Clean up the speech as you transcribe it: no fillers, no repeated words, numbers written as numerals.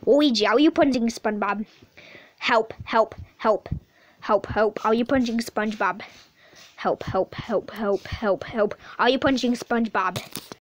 Luigi, are you punching SpongeBob? Help, help, help. Help, help. Are you punching SpongeBob? Help, help, help, help, help, help. Are you punching SpongeBob?